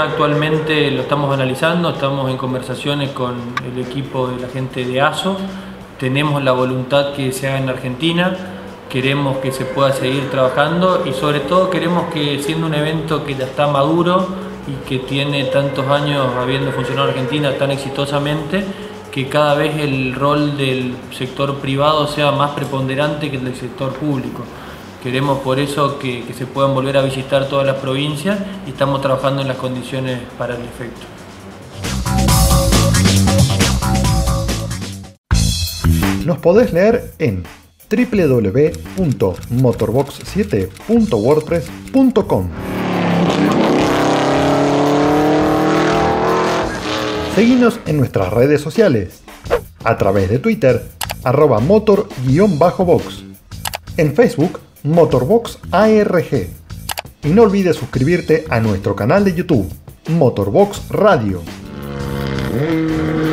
ya actualmente lo estamos analizando, estamos en conversaciones con el equipo de la gente de ASO, tenemos la voluntad que se haga en Argentina, queremos que se pueda seguir trabajando y sobre todo queremos que, siendo un evento que ya está maduro y que tiene tantos años habiendo funcionado en Argentina tan exitosamente, que cada vez el rol del sector privado sea más preponderante que el del sector público. Queremos por eso que se puedan volver a visitar todas las provincias y estamos trabajando en las condiciones para el efecto. Nos podés leer en www.motorbox7.wordpress.com. Seguinos en nuestras redes sociales, a través de Twitter, @motor_box, en Facebook, Motorbox ARG. Y no olvides suscribirte a nuestro canal de YouTube, Motorbox Radio.